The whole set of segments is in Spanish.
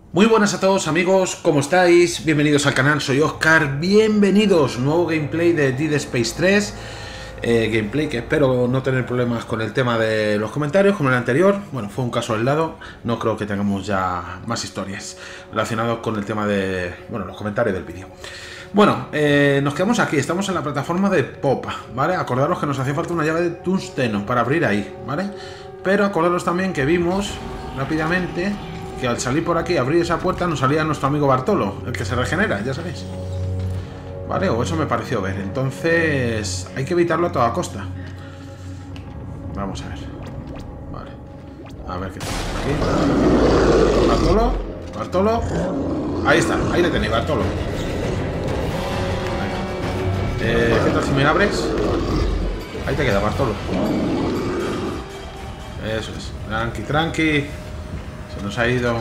Muy buenas a todos amigos, ¿cómo estáis? Bienvenidos al canal, soy Oscar, bienvenidos, nuevo gameplay de Dead Space 3. Gameplay que espero no tener problemas con el tema de los comentarios como el anterior. Bueno, fue un caso aislado, no creo que tengamos ya más historias relacionadas con el tema de, bueno, los comentarios del vídeo. Bueno, nos quedamos aquí, estamos en la plataforma de popa, ¿vale? Acordaros que nos hacía falta una llave de tungsteno para abrir ahí, ¿vale? Pero acordaros también que vimos rápidamente que al salir por aquí, abrir esa puerta, nos salía nuestro amigo Bartolo, el que se regenera, ya sabéis. Vale, o eso me pareció ver. Entonces, hay que evitarlo a toda costa. Vamos a ver. Vale. A ver qué tenemos aquí. Bartolo. Bartolo. Ahí está, ahí le tenéis, Bartolo. ¿Qué tal si me abres? Ahí te queda, Bartolo. Eso es. Tranqui, tranqui. Se nos ha ido.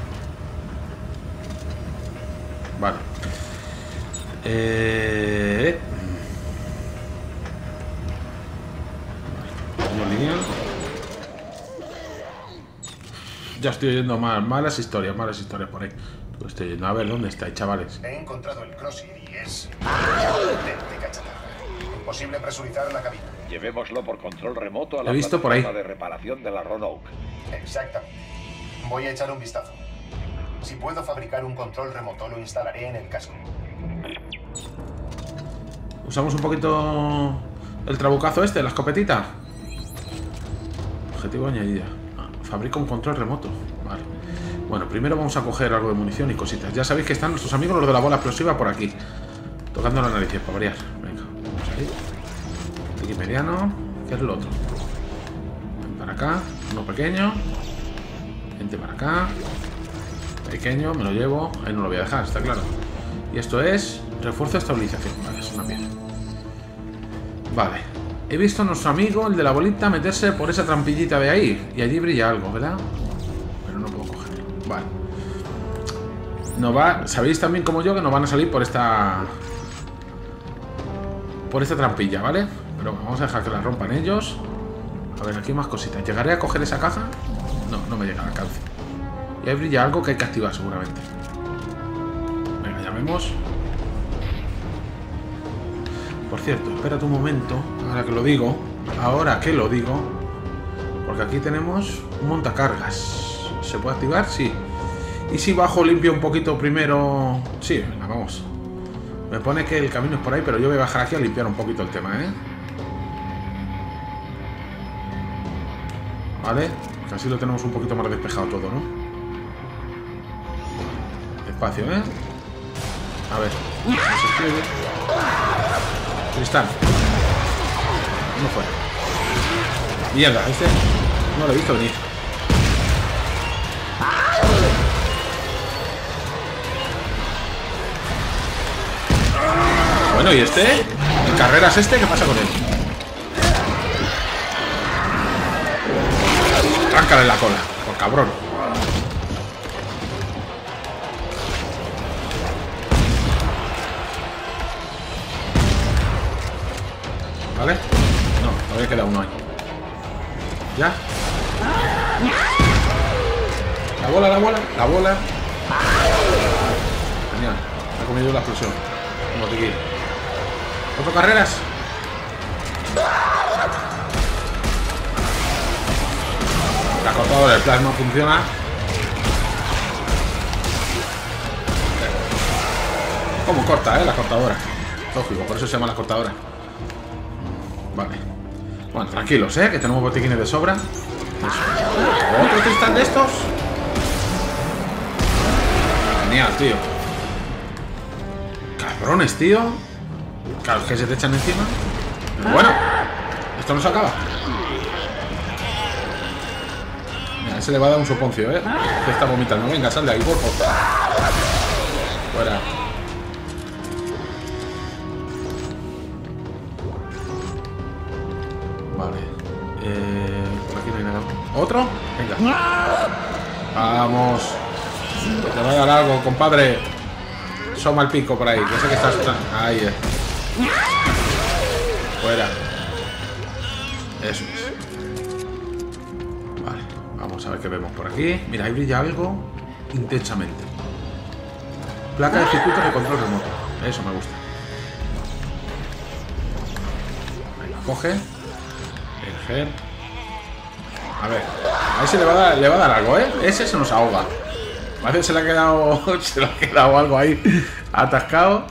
Vale. Ya estoy oyendo malas historias por ahí. Estoy oyendo. A ver, ¿dónde estáis, chavales? He encontrado el Crosshair y es auténtica chatarra. Imposible presurizar la cabina. Llevémoslo por control remoto a la He visto por ahí plataforma de reparación de la Roanoke. Exactamente. Voy a echar un vistazo. Si puedo fabricar un control remoto, lo instalaré en el casco. Usamos un poquito el trabucazo este, la escopetita. Objetivo añadido. Fabrica un control remoto. Vale. Bueno, primero vamos a coger algo de munición y cositas. Ya sabéis que están nuestros amigos los de la bola explosiva por aquí. Tocando la nariz para variar. Venga, vamos ahí. Aquí mediano. ¿Qué es lo otro? Ven para acá. Uno pequeño. Vente para acá. Pequeño, me lo llevo. Ahí no lo voy a dejar, está claro. Y esto es refuerzo de estabilización. Vale, es una piedra. Vale. He visto a nuestro amigo, el de la bolita, meterse por esa trampillita de ahí. Y allí brilla algo, ¿verdad? Pero no puedo cogerlo. Vale. No va. Sabéis también como yo que nos van a salir por esta trampilla, ¿vale? Pero vamos a dejar que la rompan ellos. A ver, aquí hay más cositas. ¿Llegaré a coger esa caja? No, no me llega al alcance. Y ahí brilla algo que hay que activar seguramente. Venga, llamemos. Por cierto, espérate un momento. Ahora que lo digo. Porque aquí tenemos un montacargas. ¿Se puede activar? Sí. ¿Y si bajo limpio un poquito primero? Sí, venga, vamos. Me pone que el camino es por ahí, pero yo voy a bajar aquí a limpiar un poquito el tema, ¿eh? Vale. Así lo tenemos un poquito más despejado todo, ¿no? Despacio, ¿eh? A ver. Cristal. Uno fuera. Mierda, este no lo he visto venir. Bueno, ¿y este? ¿En carreras este? ¿Qué pasa con él? Arráncale la cola, por cabrón. ¿Vale? No, todavía queda uno ahí. ¿Ya? La bola, la bola, la bola. Genial. Ha comido la explosión. Como te quiero. ¿Otro carreras? La cortadora del plasma funciona. Como corta, la cortadora. Lógico, por eso se llama la cortadora. Vale. Bueno, tranquilos, que tenemos botiquines de sobra. Eso. ¿Otro cristal de estos? Genial, tío. Cabrones, tío. Claro, es que se te echan encima. Pero bueno, esto no se acaba. Mira, ese le va a dar un soponcio, que está vomitando. Venga, sal de ahí, por favor. Fuera. Vale. Por aquí no hay nada. ¿Otro? Venga. Vamos. Que te va a dar algo, compadre. Soma el pico por ahí. Que sé que estás. Ahí es. Fuera. Eso es. Vale. Vamos a ver qué vemos por aquí. Mira, ahí brilla algo. intensamente. Placa de circuito de control remoto. Eso me gusta. Venga, coge. Elegir. A ver. A ese le va a dar algo, ¿eh? Ese se nos ahoga. Parece que se le ha quedado algo ahí atascado.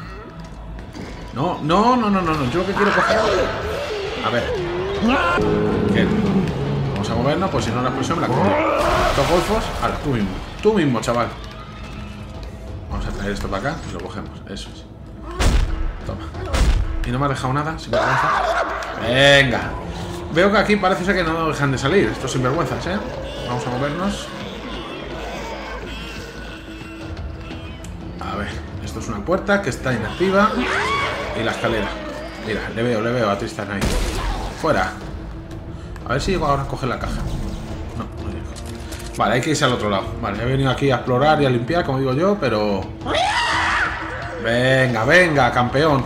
No. Yo lo que quiero coger. A ver. ¿Qué? Vamos a movernos, pues si no la explosión me la cojo. Estos golfos. Ahora, tú mismo. Tú mismo, chaval. Vamos a traer esto para acá y lo cogemos. Eso es. Toma. Y no me ha dejado nada, sinvergüenza. Venga. Veo que aquí parece ser que no dejan de salir estos sinvergüenzas, ¿eh? Vamos a movernos. A ver. Esto es una puerta que está inactiva. Y la escalera. Mira, le veo a Tristan ahí. Fuera. A ver si llego ahora a coger la caja. No llego. Vale, hay que irse al otro lado. Vale, he venido aquí a explorar y a limpiar, como digo yo, pero... Venga, campeón.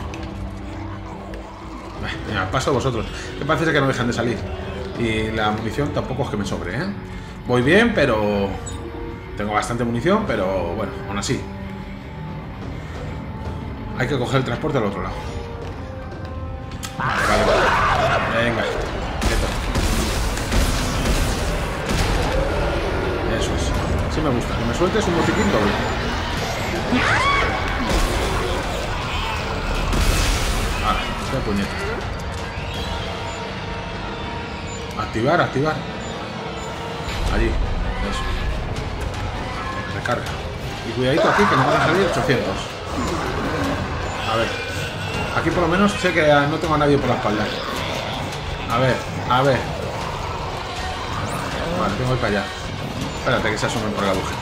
Venga, paso a vosotros. Que parece que no dejan de salir. Y la munición tampoco es que me sobre, ¿eh? Voy bien, pero... Tengo bastante munición, pero bueno, aún así. Hay que coger el transporte al otro lado. Vale. Venga. Quieto. Eso es. Sí me gusta. Que me sueltes un botiquín doble. Vale, qué puñeta. Activar. Allí. Eso. Recarga. Y cuidadito aquí que nos van a salir 800. A ver. Aquí por lo menos sé que no tengo a nadie por la espalda. A ver. Vale, tengo que ir para allá. Espérate que se asomen por el agujero.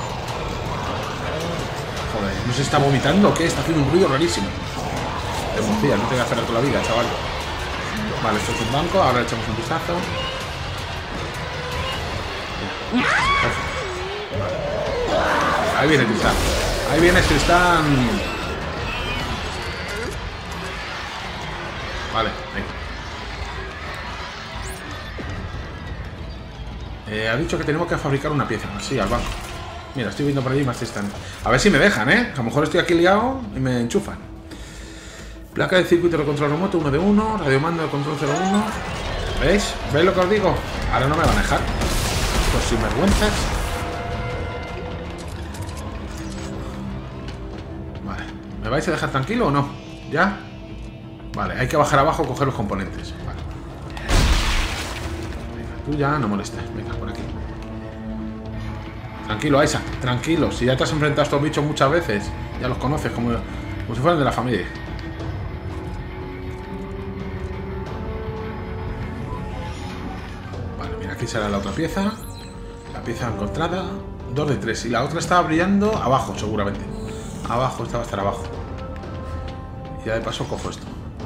Joder, ¿no se está vomitando o qué? Está haciendo un ruido rarísimo. Emoción, no te voy a hacer toda la vida, chaval. Vale, esto es un banco, ahora le echamos un vistazo. Vale. Ahí viene Tristán. Ahí viene Tristán. Vale, venga. Ha dicho que tenemos que fabricar una pieza más. Sí, al banco. Mira, estoy viendo por allí más Tristán. A ver si me dejan, ¿eh? A lo mejor estoy aquí liado y me enchufan. Placa de circuito de control remoto 1 de 1. Radiomando de control 01. ¿Veis? ¿Veis lo que os digo? Ahora no me van a dejar. Pues sinvergüenzas. Vale. ¿Me vais a dejar tranquilo o no? ¿Ya? Vale, hay que bajar abajo a coger los componentes. Vale. Venga, tú ya no molestas. Venga, por aquí. Tranquilo, Isaac. Tranquilo. Si ya te has enfrentado a estos bichos muchas veces, ya los conoces como si fueran de la familia. Vale, mira, aquí será la otra pieza. La pieza encontrada. 2 de 3. Y la otra estaba brillando abajo, seguramente. Abajo, esta va a estar abajo. Y ya de paso cojo esto.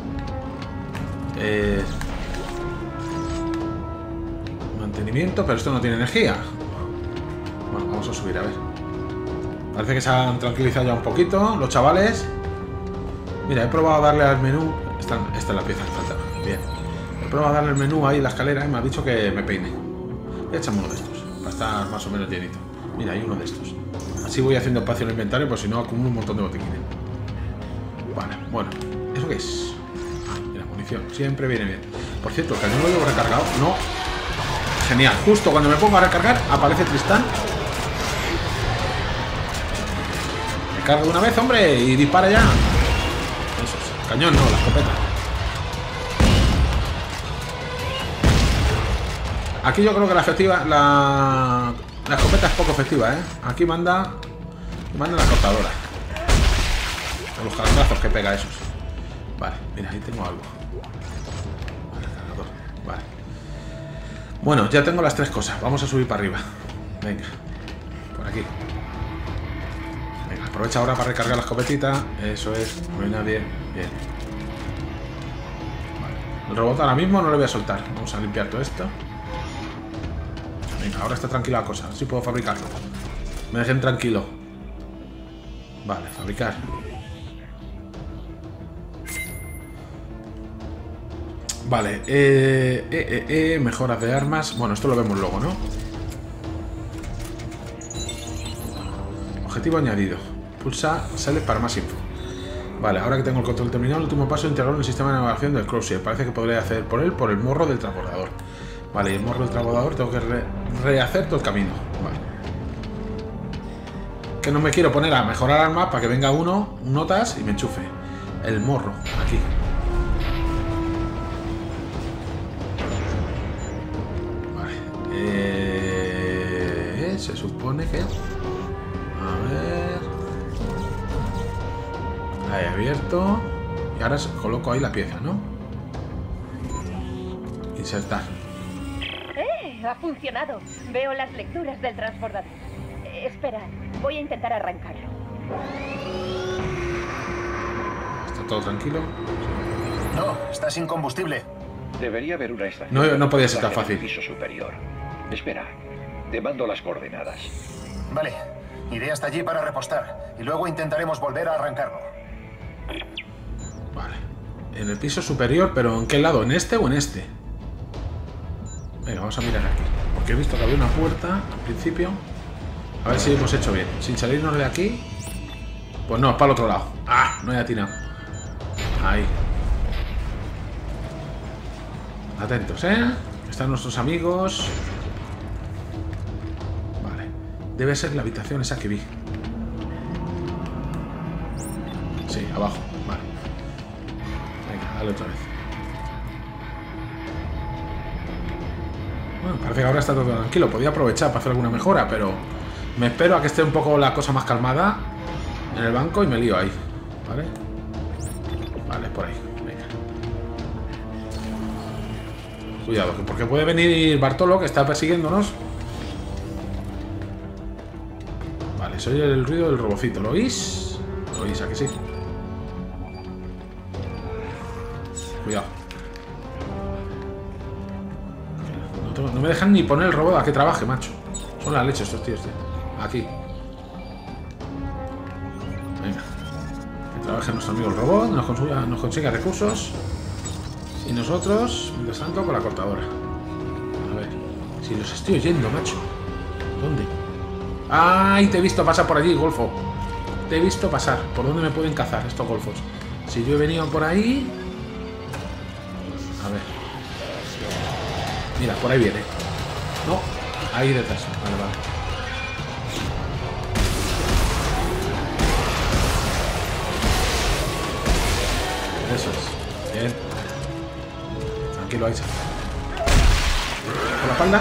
Mantenimiento, pero esto no tiene energía. Bueno, vamos a subir, a ver. Parece que se han tranquilizado ya un poquito los chavales. Mira, he probado a darle al menú. Esta es la pieza que falta. Bien. He probado a darle el menú ahí, la escalera, y me ha dicho que me peine. Voy a echarme uno de estos, para estar más o menos llenito. Mira, hay uno de estos. Así voy haciendo espacio en el inventario, pues si no acumulo un montón de botiquines. Vale, bueno. ¿Eso qué es? Siempre viene bien. Por cierto, el cañón lo llevo recargado. No. Genial. Justo cuando me pongo a recargar, aparece Tristán. Recarga de una vez, hombre, y dispara ya. Eso es. El cañón no, la escopeta. Aquí yo creo que la escopeta es poco efectiva, ¿eh? Aquí manda la cortadora. Con los calabrazos que pega esos. Vale, mira, ahí tengo algo. Vale, cargador. Vale. Bueno, ya tengo las 3 cosas. Vamos a subir para arriba. Venga. Por aquí. Venga, aprovecha ahora para recargar la escopetita. Eso es. No hay nadie. Bien. Vale. El robot ahora mismo no lo voy a soltar. Vamos a limpiar todo esto. Venga, ahora está tranquila la cosa. Así puedo fabricarlo. Me dejen tranquilo. Vale, fabricar. Vale, mejoras de armas. Bueno, esto lo vemos luego, ¿no? Objetivo añadido. Pulsa Select para más info. Vale, ahora que tengo el control terminado, el último paso es integrarlo en el sistema de navegación del Crozier. Parece que podré hacer por el morro del transbordador. Vale, y el morro del transbordador tengo que rehacer todo el camino. Vale. Que no me quiero poner a mejorar armas para que venga uno, notas y me enchufe. El morro, aquí. Vale. Se supone que... A ver... Ahí abierto. Y ahora coloco ahí la pieza, ¿no? Insertar. Ha funcionado. Veo las lecturas del transbordador. Espera, voy a intentar arrancarlo. ¿Está todo tranquilo? No, está sin combustible. Debería haber una estación. No podía ser tan en el fácil. piso superior. Espera, te mando las coordenadas. Vale, iré hasta allí para repostar y luego intentaremos volver a arrancarlo. Vale. En el piso superior, pero ¿en qué lado? ¿En este o en este? Venga, vamos a mirar aquí. Porque he visto que había una puerta al principio. A ver si hemos hecho bien. Sin salirnos de aquí. Pues no, para el otro lado. ¡Ah! No he atinado. Ahí. Atentos, ¿eh? Están nuestros amigos. Vale. Debe ser la habitación esa que vi. Sí, abajo. Vale. Venga, dale otra vez. Bueno, parece que ahora está todo tranquilo. Podía aprovechar para hacer alguna mejora, pero me espero a que esté un poco la cosa más calmada en el banco y me lío ahí. ¿Vale? Vale, por ahí. Venga. Cuidado, porque puede venir Bartolo, que está persiguiéndonos. Vale, soy el ruido del robocito. ¿Lo oís? ¿Lo oís? ¿A que sí? Cuidado. No me dejan ni poner el robot a que trabaje, macho. Son la leche estos tíos, tío. Aquí. Venga. Que trabaje nuestro amigo el robot, nos consiga recursos. Y nosotros, mientras tanto, con la cortadora. A ver. Si los estoy oyendo, macho. ¿Dónde? ¡Ay! Te he visto pasar por allí, golfo. Te he visto pasar. ¿Por dónde me pueden cazar estos golfos? Si yo he venido por ahí... A ver. Mira, por ahí viene. No, ahí detrás. Vale, vale. Eso es. Bien. Tranquilo, Aisa. Por la espalda.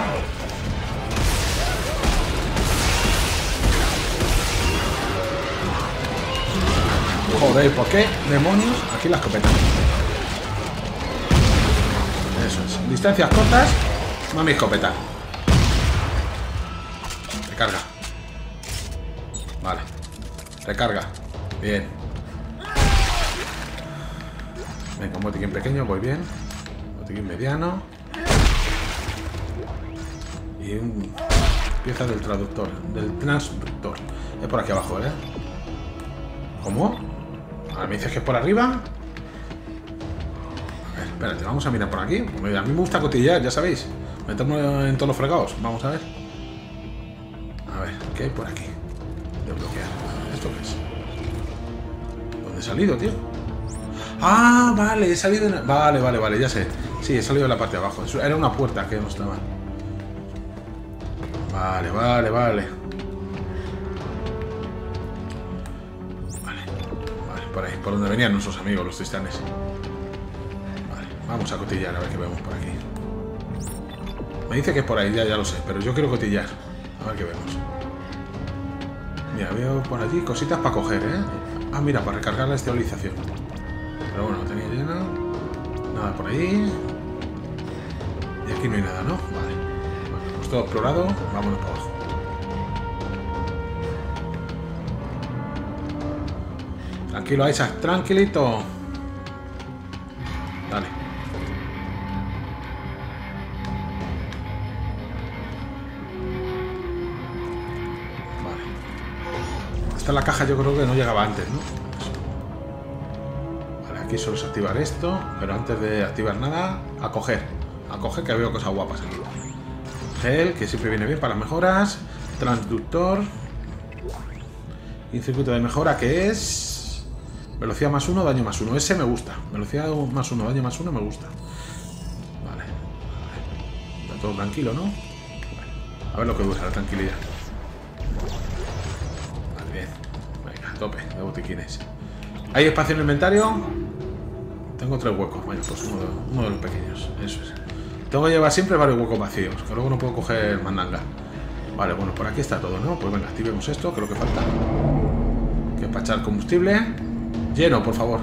Joder, ¿por qué demonios? Aquí la escopeta. Eso es. Distancias cortas. Mami escopeta. Recarga. Vale. Recarga. Bien. Venga, un botiquín pequeño, voy bien. Botiquín mediano. Y un... pieza del traductor. Del transductor. Es por aquí abajo, ¿eh? ¿Cómo? Ahora me dices que es por arriba. A ver, espérate, vamos a mirar por aquí. A mí me gusta cotillear, ya sabéis. Meternos en todos los fregados. Vamos a ver. A ver, ¿qué hay por aquí? Desbloquear. ¿Esto qué es? ¿Dónde he salido, tío? Ah, vale, he salido en... Vale, ya sé. Sí, he salido de la parte de abajo. Era una puerta que no estaba. Vale. Vale, por ahí, por donde venían nuestros amigos, los tristanes. Vale, vamos a cotillar a ver qué vemos por aquí. Me dice que es por ahí, ya lo sé, pero yo quiero cotillar. A ver qué vemos. Mira, veo por allí cositas para coger, ¿eh? Ah, mira, para recargar la estabilización. Pero bueno, lo tenía llena. Nada por ahí. Y aquí no hay nada, ¿no? Vale. Bueno, pues todo explorado, vámonos para abajo. Tranquilo, Isaac, tranquilito. Dale. Vale. Esta es la caja, yo creo que no llegaba antes, ¿no? Vale, aquí solo es activar esto, pero antes de activar nada, a coger, que veo cosas guapas aquí. Gel, que siempre viene bien para las mejoras. Transductor. Y un circuito de mejora que es... velocidad +1, daño +1. Ese me gusta. Velocidad +1, daño +1 me gusta. Vale. Está todo tranquilo, ¿no? Bueno, a ver lo que dura la tranquilidad. Vale, bien. Venga, a tope de botiquines. ¿Hay espacio en el inventario? Tengo 3 huecos. Bueno, pues uno de los pequeños. Eso es. Tengo que llevar siempre varios huecos vacíos, que luego no puedo coger mandanga. Vale, bueno, por aquí está todo, ¿no? Pues venga, activemos esto, que es lo que falta. Que pachar combustible. Lleno, por favor.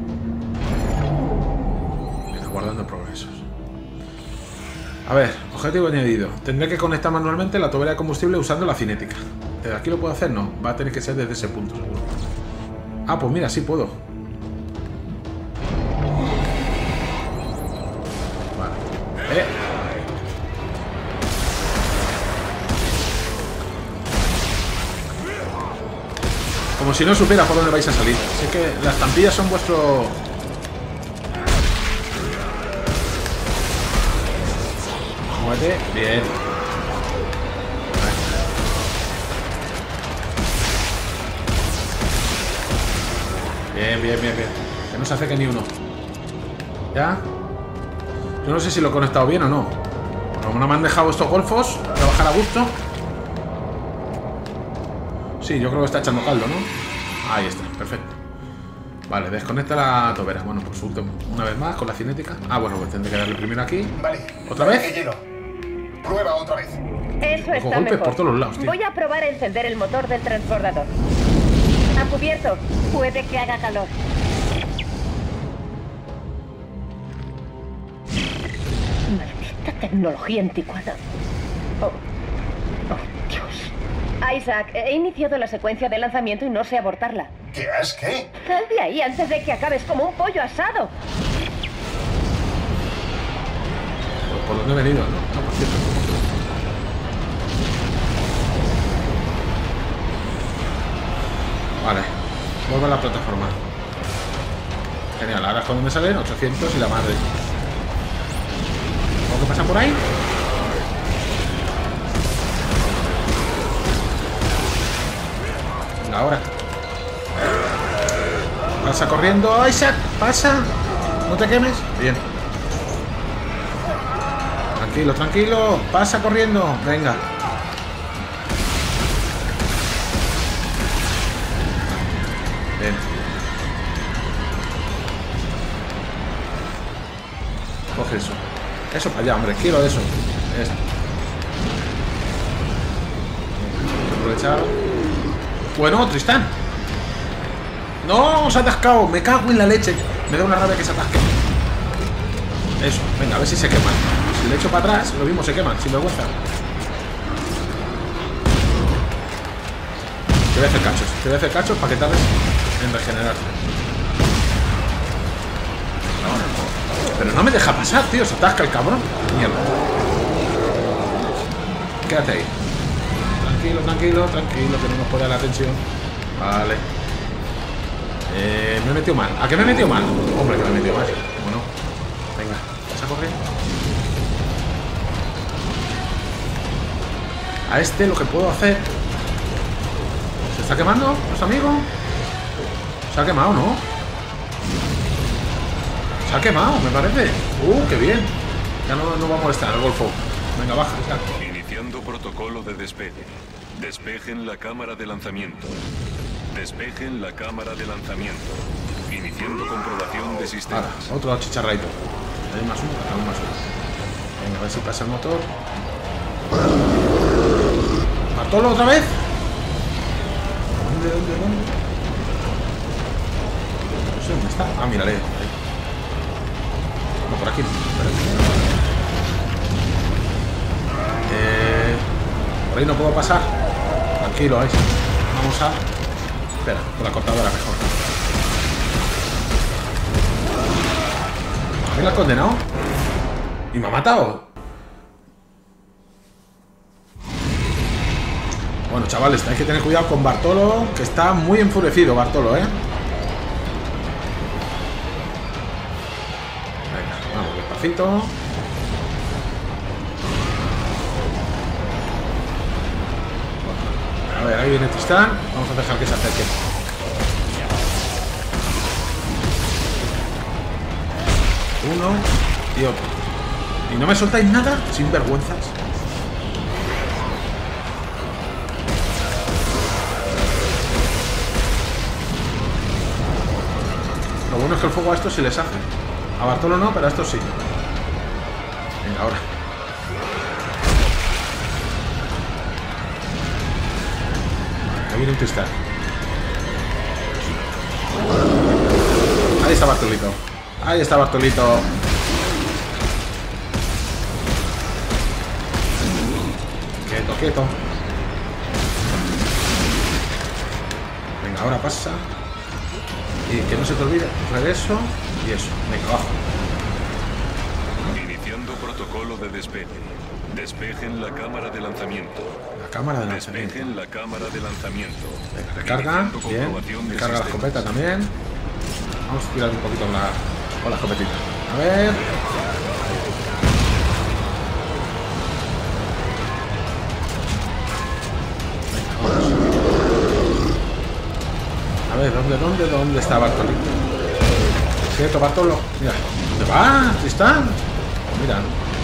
Venga, guardando progresos. A ver, objetivo añadido. Tendré que conectar manualmente la tubería de combustible usando la cinética. ¿Desde aquí lo puedo hacer? No, va a tener que ser desde ese punto, seguro. Ah, pues mira, sí puedo. Vale. Como si no supiera por dónde vais a salir. Sé que las estampillas son vuestro... Muévete. Bien. Bien, bien, bien, bien. Que no se acerque ni uno. ¿Ya? Yo no sé si lo he conectado bien o no. Como no me han dejado estos golfos trabajar a gusto. Sí, yo creo que está echando caldo, ¿no? Ahí está, perfecto. Vale, desconecta la tobera. Bueno, pues una vez más con la cinética. Ah, bueno, pues tendré que darle primero aquí. Vale. ¿Otra vez? Que lleno. Prueba otra vez. Eso está golpes mejor. por todos los lados, tío. Voy a probar a encender el motor del transbordador. A cubierto. Puede que haga calor. Maldita tecnología anticuada. Oh, Dios. Isaac, he iniciado la secuencia de lanzamiento y no sé abortarla. ¿Qué has qué? Sal de ahí antes de que acabes como un pollo asado. Pues por dónde he venido, ¿no? No, por cierto. Vale. Vuelvo a la plataforma. Genial, ahora es cuando me salen 800 y la madre. ¿Cómo que pasa por ahí? Venga, ahora. Pasa corriendo, Isaac, pasa. No te quemes. Bien. Tranquilo, tranquilo. Pasa corriendo. Venga. Bien. Coge eso. Eso para allá, hombre. Quiero eso. Esto. Aprovechar. Bueno, Tristán. No, se ha atascado. Me cago en la leche. Me da una rabia que se atasque. Eso. Venga, a ver si se queman. Si le echo para atrás, lo mismo se queman. Sin vergüenza. Te voy a hacer cachos. Te voy a hacer cachos para que tardes en regenerarte. Pero no me deja pasar, tío. Se atasca el cabrón. Mierda. Quédate ahí. Tranquilo, tranquilo, tranquilo. Que no nos puede la tensión. Vale. Me he metido mal. ¿A qué me he metido mal? Hombre, que me he metido mal. Bueno. Venga. ¿Vas a correr? A este lo que puedo hacer... ¿Se está quemando, los amigos? Se ha quemado, ¿no? Se ha quemado, me parece. Qué bien. Ya no va a molestar el golfo. Venga, baja. Iniciando protocolo de despegue. Despejen la cámara de lanzamiento. Despejen la cámara de lanzamiento. Iniciando comprobación de sistemas. Ahora, otro chicharraito. Hay más uno, hay más uno. Venga, a ver si pasa el motor. ¿Bartolo otra vez? ¿Dónde? No sé dónde está. Ah, mírale. No, por aquí. Por ahí no puedo pasar. Tranquilo, ahí. Vamos a... Espera, con la cortadora mejor. ¿Me la has condenado? ¿Y me ha matado? Bueno, chavales, hay que tener cuidado con Bartolo, que está muy enfurecido Bartolo, ¿eh? Venga, vamos, despacito. A ver, ahí viene Viene Tristán. Vamos a dejar que se acerque. Uno y otro. ¿Y no me soltáis nada? Sin vergüenzas. Lo bueno es que el fuego a estos sí les hace. A Bartolo no, pero a estos sí. Venga, ahora. Ahí viene un Tristán. Ahí está Bartolito. Ahí está Bartolito. Quieto, quieto. Venga, ahora pasa. Y que no se te olvide. Regreso y eso. Venga, abajo. Iniciando protocolo de despegue. Despejen la cámara de lanzamiento. La cámara de lanzamiento. Despejen la cámara de lanzamiento. Venga, recarga. Iniciando Bien. comprobación de Recarga la sistemas. escopeta también. Vamos a tirar un poquito con la escopetita. A ver. A ver, ¿dónde está Bartolito? ¿Cierto, Bartolo? Mira, ¿dónde va? ¿Dónde están? Mira.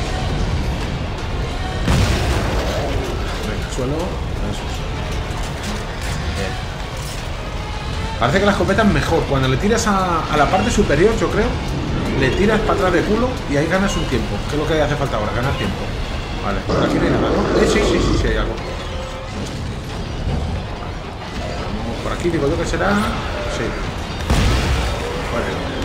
Venga, suelo. Eso es. Bien. Parece que la escopeta es mejor. Cuando le tiras a la parte superior, yo creo, le tiras para atrás de culo y ahí ganas un tiempo. ¿Qué es lo que hace falta ahora? Ganar tiempo. Vale, por aquí no hay nada, ¿no? Sí, hay algo. Por aquí digo yo que será... Sí. Vale.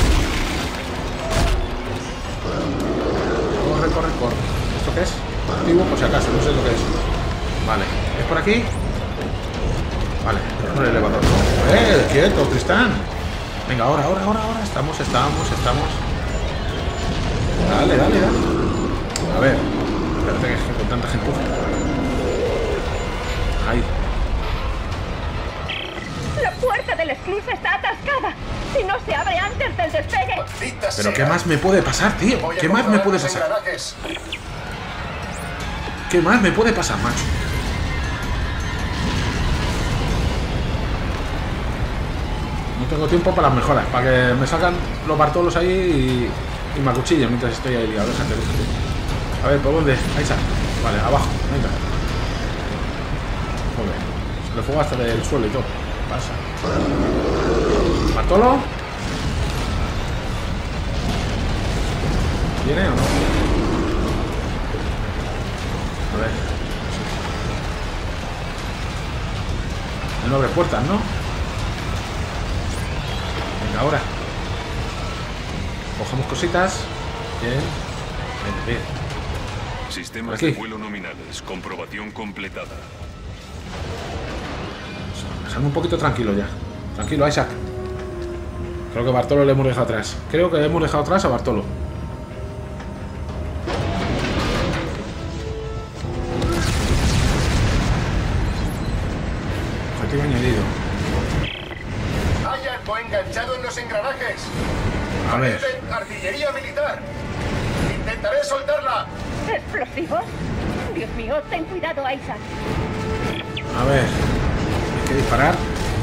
Corre. ¿Esto qué es? Activo por si acaso, no sé lo que es. Vale. ¿Es por aquí? Vale. Es por el elevador. Quieto, Tristán. Venga, ahora. Estamos. Dale. A ver. Espérate que con tanta gente. Ahí. La puerta del escluse está atascada y no se abre antes del despegue. Maldita Pero sea. ¿qué más me puede pasar, tío? Voy a ¿Qué más me comprobar puede los pasar? engranajes. ¿Qué más me puede pasar, macho? No tengo tiempo para las mejoras, para que me salgan los Bartolos ahí y me acuchillen mientras estoy ahí liado. Déjate. A ver, ¿por dónde? Ahí está. Vale, abajo. Venga. Joder. Se le fuego hasta del suelo y todo. Pasa. ¿Bartolo? ¿Viene o no? A ver. Él no abre puertas, ¿no? Venga, ahora. Cogemos cositas. Bien. Sistemas Aquí. de vuelo nominales. Comprobación completada. Dejadme un poquito tranquilo ya. Tranquilo, Isaac. Creo que a Bartolo le hemos dejado atrás. A Bartolo. Objetivo añadido. Hay algo enganchado en los engranajes. A ver. Parecen artillería militar. Intentaré soltarla. ¿Explosivos? Dios mío, ten cuidado, Isaac. A ver. Hay que disparar.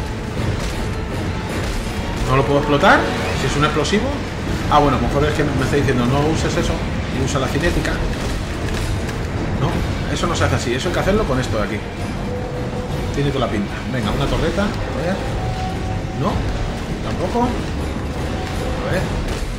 ¿No lo puedo explotar? Si es un explosivo. Ah, bueno, a lo mejor es que me está diciendo no uses eso y usa la cinética. No, eso no se hace así. Eso hay que hacerlo con esto de aquí. Tiene toda la pinta. Venga, una torreta. A ver. No, tampoco. A ver.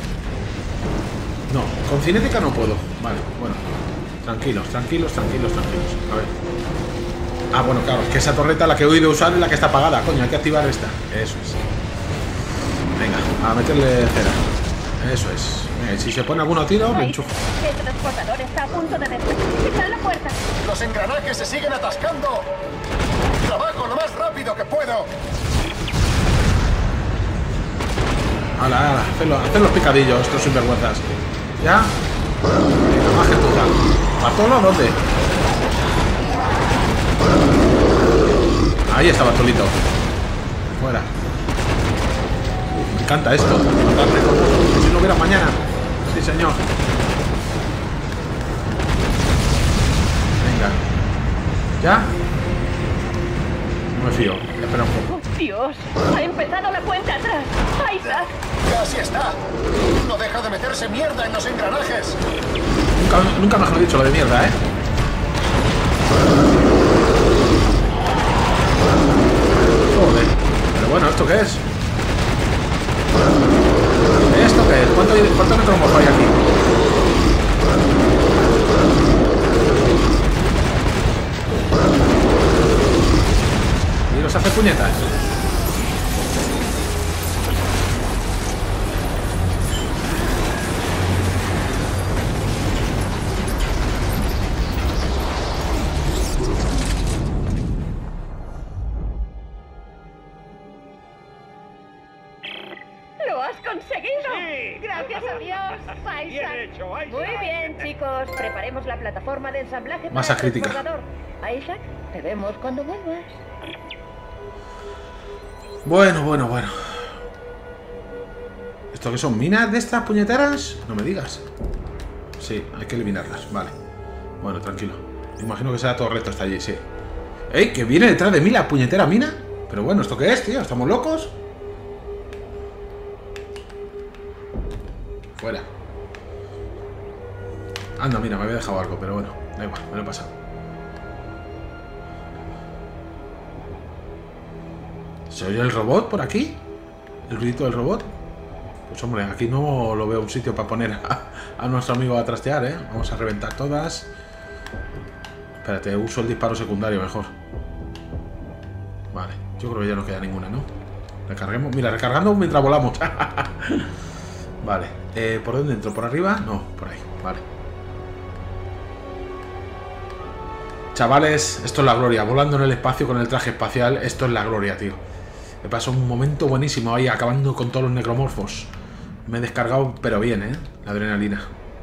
No, con cinética no puedo. Vale, bueno. Tranquilos. A ver. Ah, bueno, claro, es que esa torreta la que he oído usar es la que está apagada. Coño, hay que activar esta. Eso es. Venga, a meterle cera. Eso es. Venga, y si se pone alguno tiro, me enchufo. El transportador está a punto de despegar. ¡Está en la puerta! Los engranajes se siguen atascando. Trabajo lo más rápido que puedo. Hala, haced los picadillos, estos sinvergüenzas. ¿Ya? Venga, más gentuza. ¿Bartolo dónde? Ahí está Bartolito. Fuera. Me encanta esto. Matarle como si no hubiera mañana. Sí, señor. Venga. ¿Ya? No me fío. Espera un poco. ¡Oh, Dios! ¡Ha empezado la cuenta atrás! ¡Isaac! ¡Casi está! ¡No deja de meterse mierda en los engranajes! Nunca mejor dicho lo de mierda, ¿eh? Joder. Pero bueno, ¿esto qué es? ¿Esto qué es? ¿Cuántos necromorfos hay aquí? ¿Y los hace puñetas? ¡Lo has conseguido! ¡Sí! ¡Gracias a Dios, Isaac! Bien hecho, Isaac. Muy bien, chicos. Preparemos la plataforma de ensamblaje Masa para el crítica. transbordador. Isaac, te vemos cuando vuelvas. Bueno. ¿Esto qué son? ¿Minas de estas puñeteras? No me digas. Sí, hay que eliminarlas, vale. Bueno, tranquilo. Imagino que será todo recto hasta allí, sí. ¡Ey! ¿Que viene detrás de mí la puñetera mina? Pero bueno, ¿esto qué es, tío? ¿Estamos locos? Fuera. Anda, mira, me había dejado algo, pero bueno, da igual, me lo he pasado. ¿Se oye el robot por aquí? ¿El ruidito del robot? Pues hombre, aquí no lo veo un sitio para poner a nuestro amigo a trastear, ¿eh? Vamos a reventar todas. Espérate, uso el disparo secundario mejor. Vale, yo creo que ya no queda ninguna, ¿no? Recarguemos. Mira, recargando mientras volamos. Vale, ¿por dónde entro? ¿Por arriba? No, por ahí, vale. Chavales, esto es la gloria. Volando en el espacio con el traje espacial, esto es la gloria, tío. Me pasó un momento buenísimo ahí, acabando con todos los necromorfos. Me he descargado, pero bien, ¿eh? La adrenalina.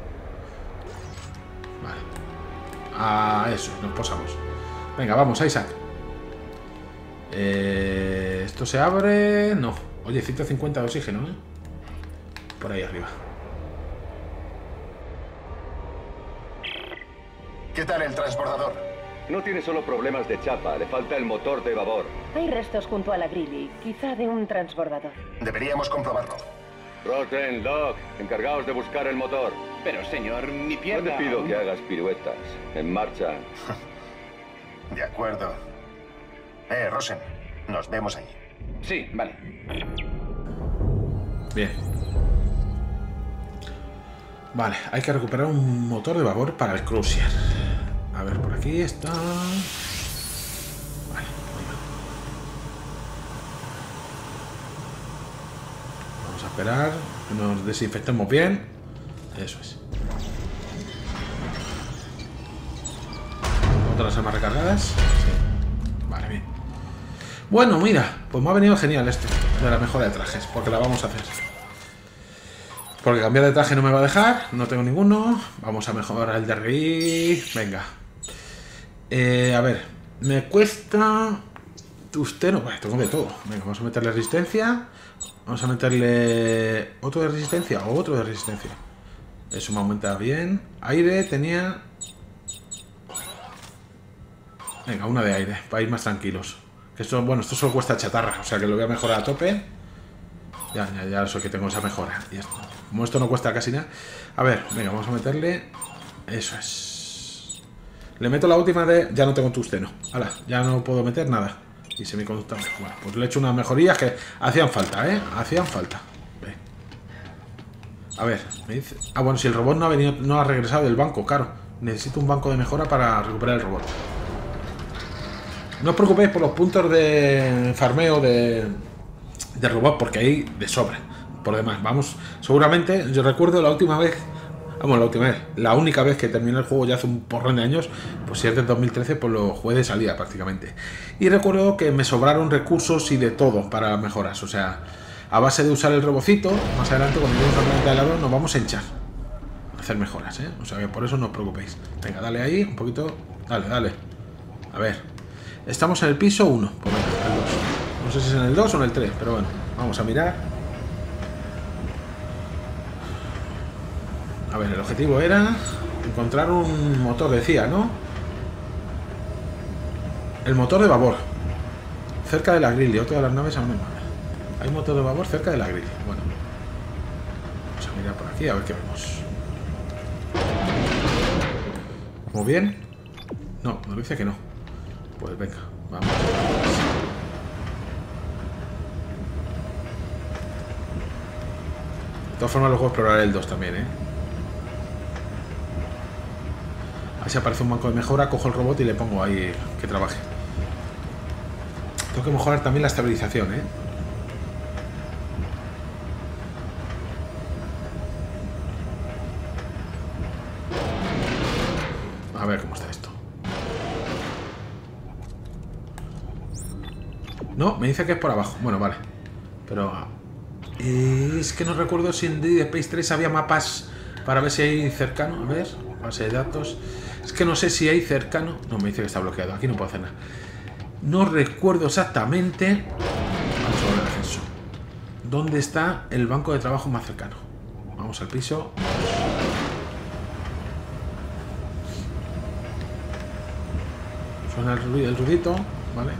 Vale. Ah, eso, nos posamos. Venga, vamos, Isaac. Esto se abre... No. Oye, 150 de oxígeno, ¿eh? Por ahí arriba. ¿Qué tal el transbordador? No tiene solo problemas de chapa, le falta el motor de vapor. Hay restos junto a la Grilly, quizá de un transbordador. Deberíamos comprobarlo. Roten, Doc, encargaos de buscar el motor. Pero señor, mi No pierna... te pido que hagas piruetas. En marcha. De acuerdo. Rosen, nos vemos ahí. Sí, vale. Bien. Vale, hay que recuperar un motor de vapor para el Cruiser. A ver, por aquí está... Vale, venga. Vamos a esperar que nos desinfectemos bien. Eso es. ¿Otras armas recargadas? Sí. Vale, bien. Bueno, mira, pues me ha venido genial esto de la mejora de trajes, porque la vamos a hacer. Porque cambiar de traje no me va a dejar, no tengo ninguno. Vamos a mejorar el DRI. Venga. A ver, me cuesta tustero. Bueno, tengo de todo. Venga, vamos a meterle resistencia. Vamos a meterle otro de resistencia o otro de resistencia. Eso me aumenta bien. Aire tenía... Venga, una de aire, para ir más tranquilos. Que esto, bueno, esto solo cuesta chatarra, o sea que lo voy a mejorar a tope. Ya sé que tengo esa mejora. Y esto. Como esto no cuesta casi nada. A ver, venga, vamos a meterle... Eso es. Le meto la última de... Ya no tengo tungsteno. Hala, ya no puedo meter nada. Y semiconductores. Bueno, pues le he hecho unas mejorías que hacían falta, ¿eh? Hacían falta. Ve. A ver, me dice... Ah, bueno, si el robot no ha venido, no ha regresado del banco, claro. Necesito un banco de mejora para recuperar el robot. No os preocupéis por los puntos de farmeo de robot, porque hay de sobra. Por demás, vamos, seguramente, yo recuerdo la última vez, vamos, la única vez que terminé el juego ya hace un porrón de años, pues si es del 2013, pues lo jugué de salida prácticamente. Y recuerdo que me sobraron recursos y de todo para las mejoras, o sea, a base de usar el robocito, más adelante cuando lleguemos al planeta helado nos vamos a hinchar. A hacer mejoras, ¿eh? O sea que por eso no os preocupéis. Venga, dale ahí, un poquito, dale. A ver, estamos en el piso 1, pues venga, el 2. No sé si es en el 2 o en el 3, pero bueno, vamos a mirar. A ver, el objetivo era encontrar un motor, decía, ¿no? El motor de vapor. cerca de la Grilly. Otra de las naves aún no hay. Hay un motor de vapor cerca de la Grilly. Bueno. Vamos a mirar por aquí a ver qué vemos. ¿Vamos bien? No, me dice que no. Pues venga, vamos. De todas formas luego exploraré el 2 también, ¿eh? Así aparece un banco de mejora, cojo el robot y le pongo ahí que trabaje. Tengo que mejorar también la estabilización, ¿eh? A ver cómo está esto. No, me dice que es por abajo. Bueno, vale. Pero... es que no recuerdo si en Dead Space 3 había mapas para ver si hay cercano. A ver, base de datos. Es que no sé si hay cercano. No, me dice que está bloqueado. Aquí no puedo hacer nada. No recuerdo exactamente. Vamos a ver el ascenso. ¿Dónde está el banco de trabajo más cercano? Vamos al piso. Suena el ruidito, ¿vale?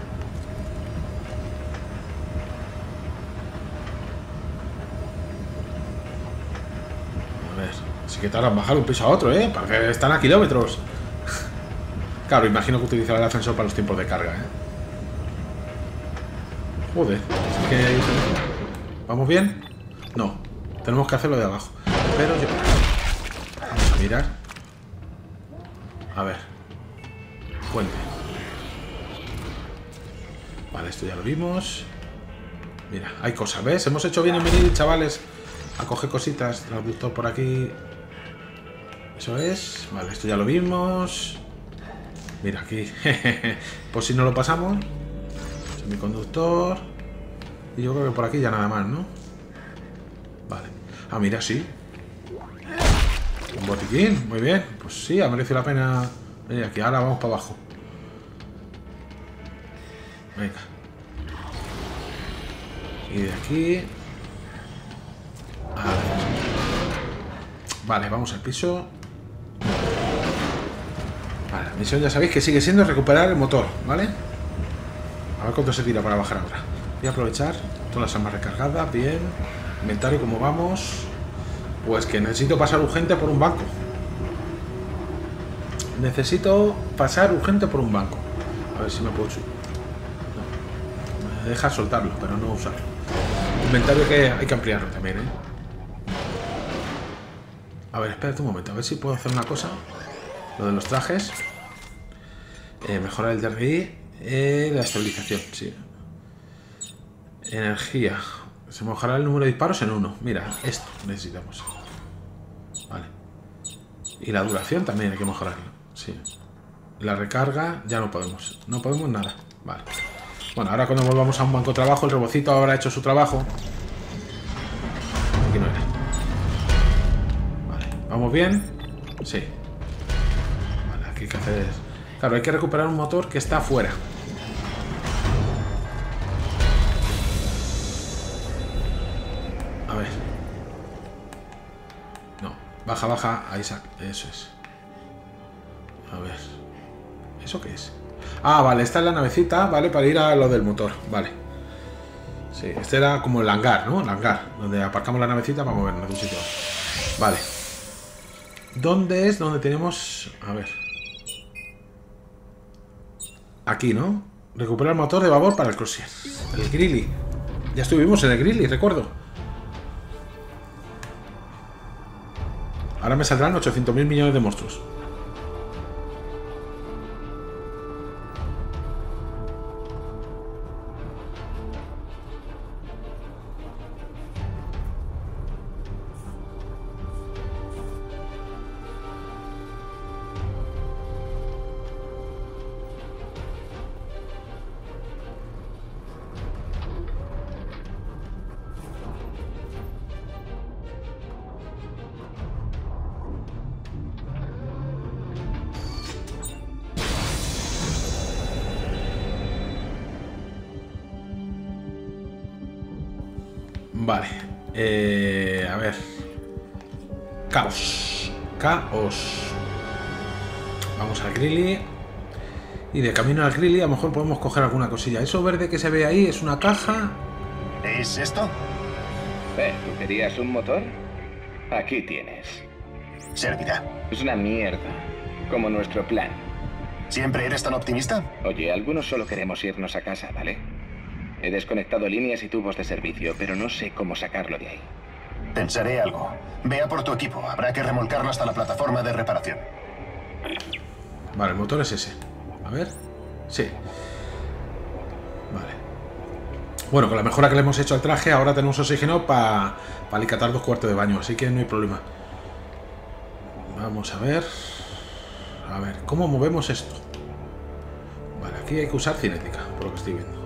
A ver, sí que tardan en bajar un piso a otro, ¿eh? Porque están a kilómetros. Claro, imagino que utilizará el ascensor para los tiempos de carga, ¿eh? Joder, es que... ¿Vamos bien? No, tenemos que hacerlo de abajo. Pero yo... Vamos a mirar. A ver. Puente. Vale, esto ya lo vimos. Mira, hay cosas, ¿ves? Hemos hecho bien en venir, chavales, a coger cositas. Traductor por aquí. Eso es. Vale, esto ya lo vimos. Mira, aquí. Pues si no lo pasamos. Semiconductor. Y yo creo que por aquí ya nada más, ¿no? Vale. Ah, mira, sí. Un botiquín, muy bien. Pues sí, ha merecido la pena venir aquí. Ahora vamos para abajo. Venga. Y de aquí... Vale, vamos al piso. Vale, la misión ya sabéis que sigue siendo recuperar el motor, ¿vale? A ver cuánto se tira para bajar ahora. Voy a aprovechar todas las armas recargadas, bien. Inventario, ¿cómo vamos? Pues que necesito pasar urgente por un banco. Necesito pasar urgente por un banco. A ver si me puedo... No. Me deja soltarlo, pero no usarlo. Inventario que hay que ampliarlo también, ¿eh? A ver, espérate un momento, a ver si puedo hacer una cosa. Lo de los trajes. Mejorar el DRI. La estabilización, sí. Energía. Se mejorar el número de disparos en 1. Mira, esto necesitamos. Vale. Y la duración también hay que mejorarla. Sí. La recarga ya no podemos. No podemos nada. Vale. Bueno, ahora cuando volvamos a un banco de trabajo, el robocito habrá hecho su trabajo. Aquí no era. Vale. ¿Vamos bien? Sí. Vale, aquí hay que hacer... Claro, hay que recuperar un motor que está afuera. A ver. No. Baja, baja a Isaac. Eso es. A ver. ¿Eso qué es? Ah, vale. Esta es la navecita, ¿vale? Para ir a lo del motor. Vale. Sí, este era como el hangar, ¿no? El hangar. Donde aparcamos la navecita para movernos de un sitio a otro. Vale. ¿Dónde es? Donde tenemos... A ver. Aquí, ¿no? Recuperar el motor de vapor para el Crozier. El Grilly. Ya estuvimos en el Grilly, recuerdo. Ahora me saldrán 800.000 millones de monstruos. Vale. A ver. Caos. Caos. Vamos al Grilly. Y de camino al grill a lo mejor podemos coger alguna cosilla. Eso verde que se ve ahí es una caja. ¿Es esto? ¿Tú querías un motor? Aquí tienes. Servirá. Es una mierda, como nuestro plan. ¿Siempre eres tan optimista? Oye, algunos solo queremos irnos a casa, ¿vale? He desconectado líneas y tubos de servicio, pero no sé cómo sacarlo de ahí. Pensaré algo. Vea por tu equipo. Habrá que remolcarlo hasta la plataforma de reparación. Vale, el motor es ese. A ver. Sí. Vale. Bueno, con la mejora que le hemos hecho al traje, ahora tenemos oxígeno para alicatar 2 cuartos de baño, así que no hay problema. Vamos a ver. A ver, ¿cómo movemos esto? Vale, aquí hay que usar cinética, por lo que estoy viendo.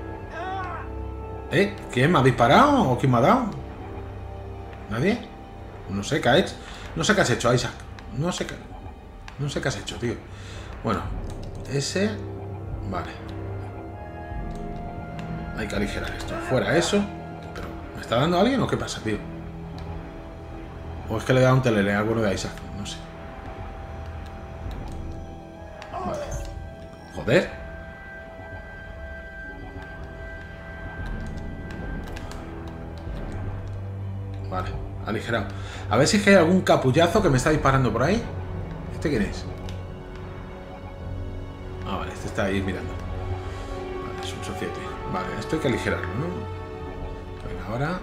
¿Quién me ha disparado o quién me ha dado? ¿Nadie? No sé qué ha hecho. No sé qué has hecho, Isaac. No sé qué has hecho, tío. Bueno, ese... Vale. Hay que aligerar esto. Fuera eso. Pero, ¿me está dando alguien o qué pasa, tío? O es que le he dado un telele al bueno de Isaac. No sé. Vale. Joder. Vale, aligerado. A ver si es que hay algún capullazo que me está disparando por ahí. ¿Este quién es? Ah, vale, este está ahí mirando. Vale, es un societe. Vale, esto hay que aligerarlo, ¿no? Venga, ahora...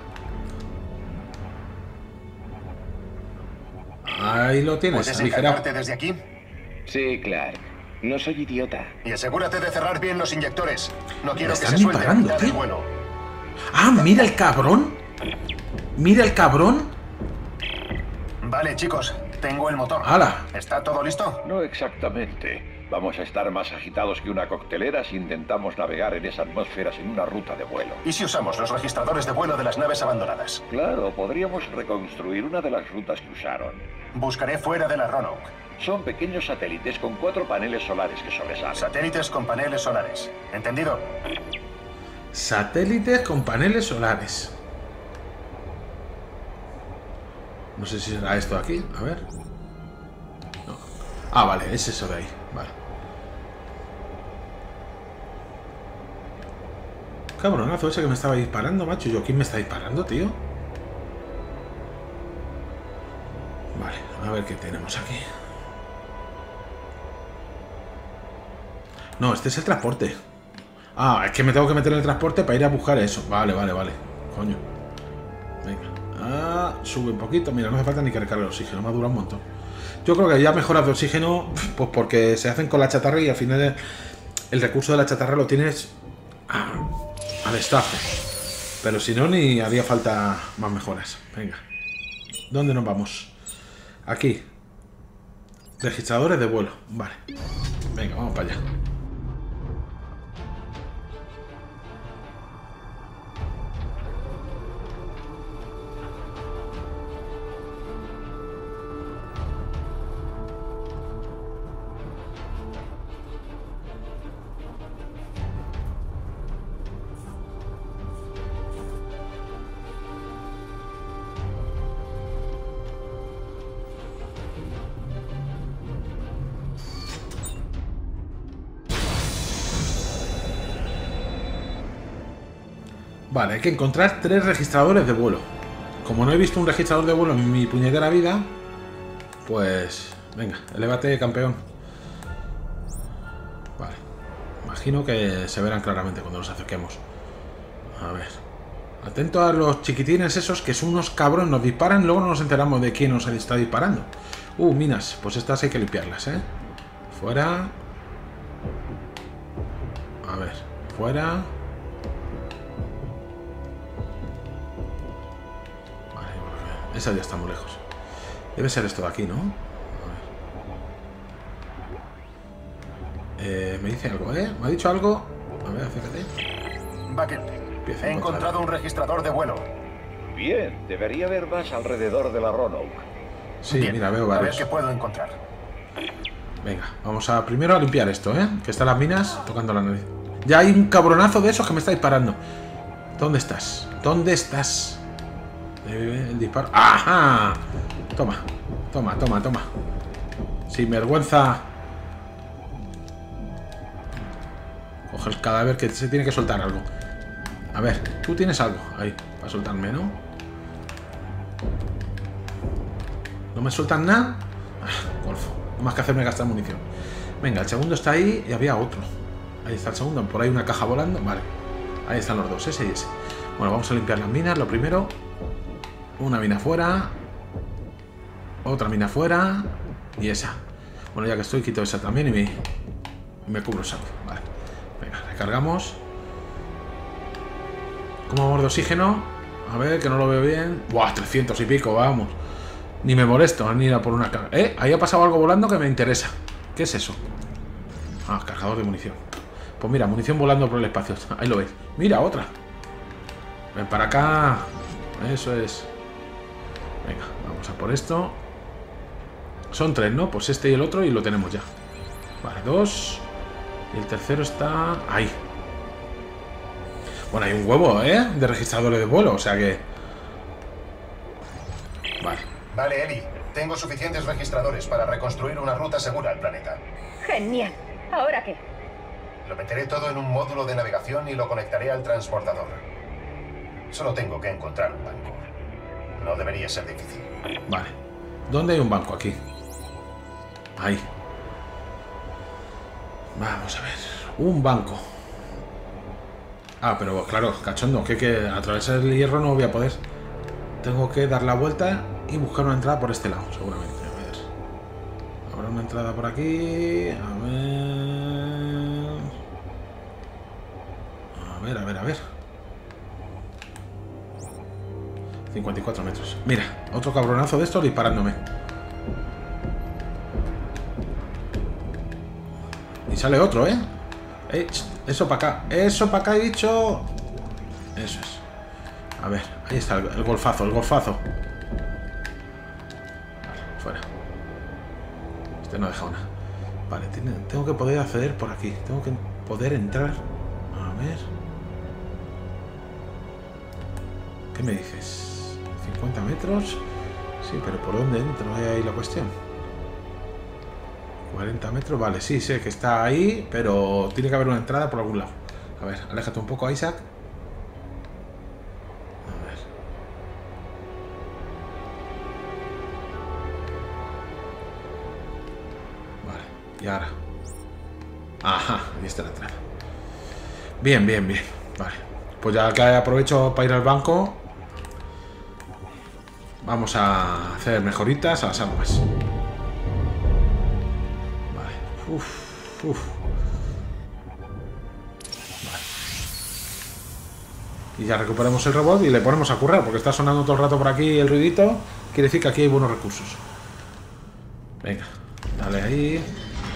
Ahí lo tienes, ¿Puedes aligerado. encargarte desde aquí? Sí, Clark. No soy idiota. Y asegúrate de cerrar bien los inyectores. No quiero que están se suelte a disparando, mitad del tío. vuelo. ¡Ah, mira el cabrón! ¡Mira el cabrón! Vale, chicos, tengo el motor. ¡Hala! ¿Está todo listo? No exactamente. Vamos a estar más agitados que una coctelera si intentamos navegar en esa atmósfera sin una ruta de vuelo. ¿Y si usamos los registradores de vuelo de las naves abandonadas? Claro, podríamos reconstruir una de las rutas que usaron. Buscaré fuera de la Roanoke. Son pequeños satélites con 4 paneles solares que sobresalen. Satélites con paneles solares. ¿Entendido? Satélites con paneles solares. No sé si será esto de aquí. A ver. No. Ah, vale, es eso de ahí. Vale. Cabronazo ese que me estaba disparando, macho. ¿Yo quién me está disparando, tío? Vale, a ver qué tenemos aquí. No, este es el transporte. Ah, es que me tengo que meter en el transporte para ir a buscar eso. Vale, vale, vale. Coño. Venga. Ah, sube un poquito. Mira, no hace falta ni que recargue el oxígeno. Me ha durado un montón. Yo creo que ya mejoras de oxígeno, pues porque se hacen con la chatarra y al final el recurso de la chatarra lo tienes a destajo. Pero si no, ni haría falta más mejoras. Venga. ¿Dónde nos vamos? Aquí. Registradores de vuelo. Vale. Venga, vamos para allá. Vale, hay que encontrar 3 registradores de vuelo. Como no he visto un registrador de vuelo en mi puñetera vida, pues... Venga, elévate, campeón. Vale. Imagino que se verán claramente cuando nos acerquemos. A ver. Atento a los chiquitines esos que son unos cabrones, nos disparan, luego no nos enteramos de quién nos está disparando. Minas, pues estas hay que limpiarlas, ¿eh? Fuera. A ver, fuera. Esa ya está muy lejos. Debe ser esto de aquí, ¿no? A ver. Me dice algo, ¿eh? ¿Me ha dicho algo? A ver, acércate. Bucket, he encontrado un registrador de vuelo. Bien, debería haber más alrededor de la Roanoke. Sí, bien, mira, veo a ver varios. qué puedo encontrar. Venga, vamos a primero a limpiar esto, ¿eh? Que están las minas tocando la nariz. Ya hay un cabronazo de esos que me está disparando. ¿Dónde estás? ¿Dónde estás? El disparo. ¡Ajá! Toma, toma, toma, toma. Sin vergüenza. Coge el cadáver que se tiene que soltar algo. A ver, tú tienes algo ahí para soltarme, ¿no? ¿No me sueltan nada? Ah, golfo. No más que hacerme gastar munición. Venga, el segundo está ahí y había otro. Ahí está el segundo. Por ahí una caja volando. Vale. Ahí están los dos, ese y ese. Bueno, vamos a limpiar las minas. Lo primero. Una mina fuera. Otra mina fuera. Y esa. Bueno, ya que estoy, quito esa también y me cubro el saco. Vale. Venga, recargamos. ¿Cómo vamos de oxígeno? A ver, que no lo veo bien. Buah, 300 y pico, vamos. Ni me molesto ni ir a por una carga. Ahí ha pasado algo volando que me interesa. ¿Qué es eso? Ah, cargador de munición. Pues mira, munición volando por el espacio. Ahí lo ves. Mira, otra. Ven para acá. Eso es. Venga, vamos a por esto. Son 3, ¿no? Pues este y el otro y lo tenemos ya. Vale, 2. Y el tercero está ahí. Bueno, hay un huevo, de registradores de vuelo, o sea que... Vale. Vale, Ellie. Tengo suficientes registradores para reconstruir una ruta segura al planeta. Genial. ¿Ahora qué? Lo meteré todo en un módulo de navegación y lo conectaré al transbordador. Solo tengo que encontrar un banco. No debería ser difícil. Vale. ¿Dónde hay un banco? Aquí. Ahí. Vamos a ver. Un banco. Ah, pero claro, cachondo, que atravesar el hierro no voy a poder. Tengo que dar la vuelta y buscar una entrada por este lado, seguramente. A ver. Habrá una entrada por aquí. A ver. 54 metros. Mira, otro cabronazo de estos disparándome. Y sale otro, eso para acá. Eso para acá he dicho. Eso es. A ver, ahí está el golfazo, Vale, fuera. Este no deja una. Vale, tengo que poder acceder por aquí. Tengo que poder entrar. A ver. ¿Qué me dices? 50 metros. Sí, pero ¿por dónde entro? Ahí la cuestión. 40 metros, vale, sí, sé que está ahí, pero tiene que haber una entrada por algún lado. A ver, aléjate un poco, Isaac. A ver. Vale, y ahora. Ajá, ahí está la entrada. Bien. Vale, pues ya que aprovecho para ir al banco, vamos a hacer mejoritas a las armas. Uf. Vale. Y ya recuperamos el robot y le ponemos a currar, porque está sonando todo el rato por aquí el ruidito. Quiere decir que aquí hay buenos recursos. Venga, dale ahí.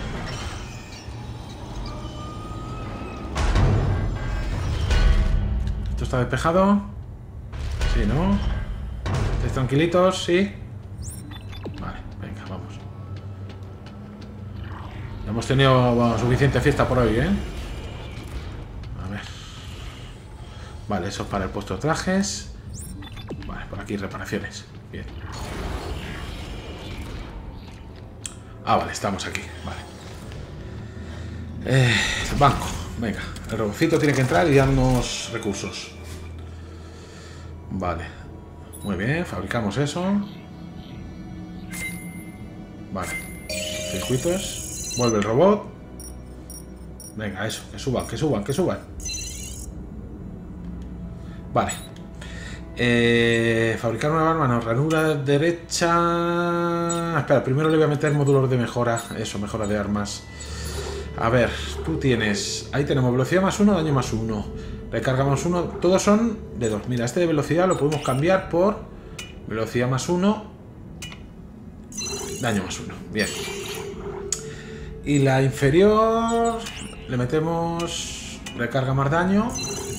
¿Esto está despejado? Sí, ¿no? ¿Estáis tranquilitos? Sí. Vale, venga, vamos. Hemos tenido suficiente fiesta por hoy, A ver. Vale, eso es para el puesto de trajes. Vale, por aquí reparaciones. Bien. Ah, vale, estamos aquí. Vale. Banco. Venga, el robotcito tiene que entrar y darnos recursos. Vale. Muy bien, fabricamos eso. Vale. Circuitos. Vuelve el robot. Venga, eso, que suban. Vale. Fabricar una arma, no, ranura derecha. Espera, primero le voy a meter módulos de mejora. Eso, mejora de armas. A ver, tú tienes. Ahí tenemos velocidad +1, daño +1. Recarga +1. Todos son de 2. Mira, este de velocidad lo podemos cambiar por velocidad +1, daño +1. Bien. Y la inferior le metemos recarga más daño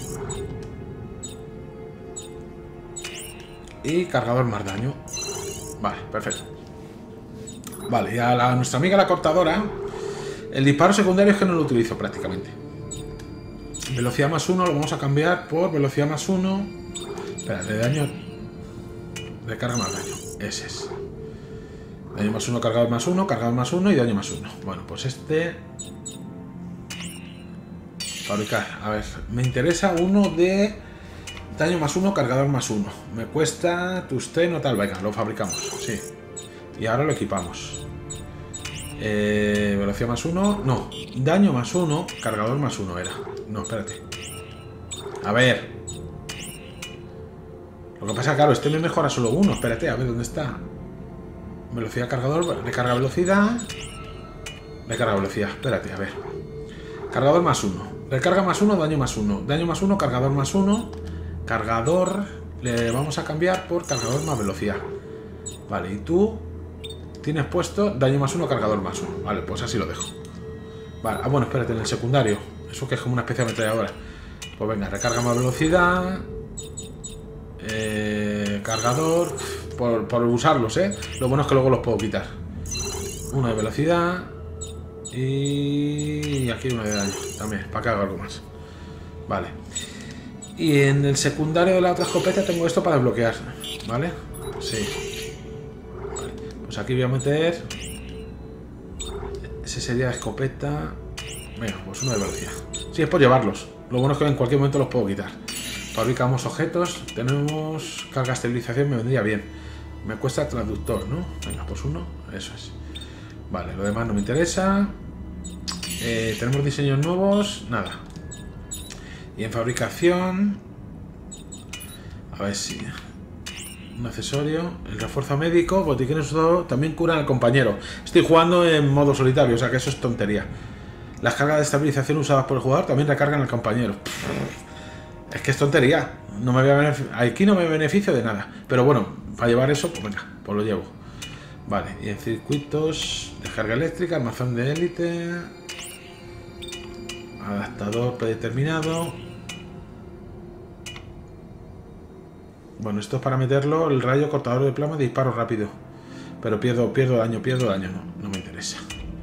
y cargador más daño. Vale, perfecto. Vale, y a nuestra amiga la cortadora, el disparo secundario es que no lo utilizo prácticamente. Velocidad +1 lo vamos a cambiar por velocidad +1. Espera, de daño. Recarga más daño. Ese es. Daño +1, cargador +1, cargador +1 y daño +1. Bueno, pues este... Fabricar. A ver, me interesa uno de daño +1, cargador +1. Me cuesta tungsteno o tal. Venga, lo fabricamos. Sí. Y ahora lo equipamos. Velocidad +1. No, daño +1, cargador +1 era. No, espérate. A ver. Lo que pasa, claro, este me mejora solo uno. Espérate, a ver dónde está. Velocidad cargador, recarga velocidad. Recarga velocidad, espérate, a ver. Cargador +1. Recarga +1, daño +1. Daño +1, cargador +1. Cargador le vamos a cambiar por cargador más velocidad. Vale, y tú tienes puesto daño +1, cargador +1. Vale, pues así lo dejo. Vale, bueno, espérate, en el secundario. Eso que es como una especie de ametralladora. Pues venga, recarga más velocidad. Cargador. Por usarlos, Lo bueno es que luego los puedo quitar. Uno de velocidad. Y aquí uno de daño. También, para que haga algo más. Vale. Y en el secundario de la otra escopeta tengo esto para desbloquear. ¿Vale? Sí. Vale. Pues aquí voy a meter. Ese sería escopeta. Venga, pues uno de velocidad. Sí, es por llevarlos. Lo bueno es que en cualquier momento los puedo quitar. Fabricamos objetos. Tenemos carga estabilización, me vendría bien. Me cuesta traductor, ¿no? Venga, pues uno. Eso es. Vale, lo demás no me interesa. Tenemos diseños nuevos. Nada. Y en fabricación. A ver si. Un accesorio. El refuerzo médico. Botiquines también curan al compañero. Estoy jugando en modo solitario, o sea que eso es tontería. Las cargas de estabilización usadas por el jugador también recargan al compañero. Es que es tontería. No me voy a aquí no me beneficio de nada. Pero bueno, para llevar eso, pues venga, pues lo llevo. Vale, y en circuitos, descarga eléctrica, armazón de élite, adaptador predeterminado. Bueno, esto es para meterlo, el rayo cortador de plasma de disparo rápido. Pero pierdo daño, no me interesa.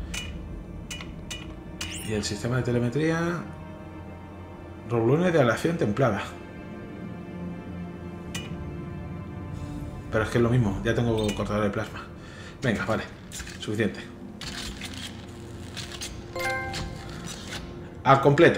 Y el sistema de telemetría, roblones de aleación templada. Pero es que es lo mismo, ya tengo cortador de plasma. Venga, vale, suficiente. Al completo.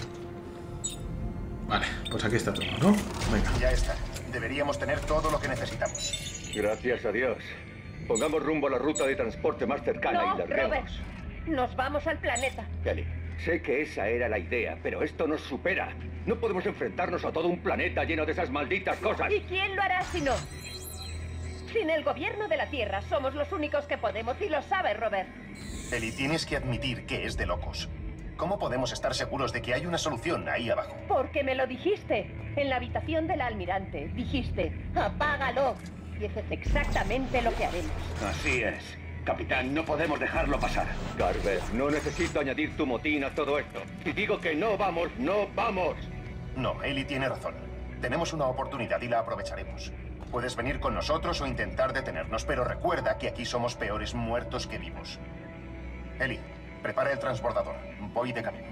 Vale, pues aquí está todo, ¿no? Venga. Ya está. Deberíamos tener todo lo que necesitamos. Gracias a Dios. Pongamos rumbo a la ruta de transporte más cercana No, y larguemos. Robert. Nos vamos al planeta. Kelly, sé que esa era la idea, pero esto nos supera. No podemos enfrentarnos a todo un planeta lleno de esas malditas cosas. ¿Y quién lo hará si no? Sin el gobierno de la Tierra somos los únicos que podemos y lo sabe, Robert. Eli, tienes que admitir que es de locos. ¿Cómo podemos estar seguros de que hay una solución ahí abajo? Porque me lo dijiste. En la habitación del almirante dijiste, apágalo. Y eso es exactamente lo que haremos. Así es. Capitán, no podemos dejarlo pasar. Carver, no necesito añadir tu motín a todo esto. Si digo que no vamos, no vamos. No, Eli tiene razón. Tenemos una oportunidad y la aprovecharemos. Puedes venir con nosotros o intentar detenernos, pero recuerda que aquí somos peores muertos que vivos. Eli, prepara el transbordador. Voy de camino.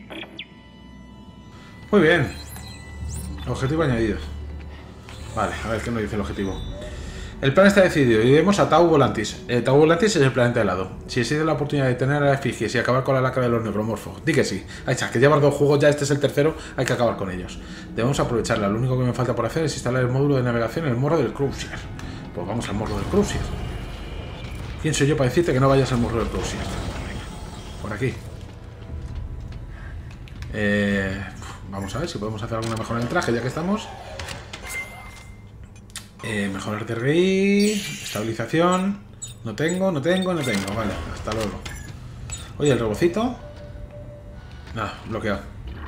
Muy bien. Objetivo añadido. Vale, a ver qué nos dice el objetivo. El plan está decidido. Iremos a Tau Volantis. Tau Volantis es el planeta helado. Si existe la oportunidad de tener a la efigies y acabar con la lacra de los necromorfos, di que sí. Ahí está, que llevas 2 juegos, ya este es el tercero, hay que acabar con ellos. Debemos aprovecharla. Lo único que me falta por hacer es instalar el módulo de navegación en el morro del Crucier. Pues vamos al morro del Crucier. ¿Quién soy yo para decirte que no vayas al morro del Crucier? Por aquí. Vamos a ver si podemos hacer alguna mejora en el traje, ya que estamos. Mejorar TRI, estabilización. No tengo. Vale, hasta luego. Oye, el robocito. Nada, bloqueado.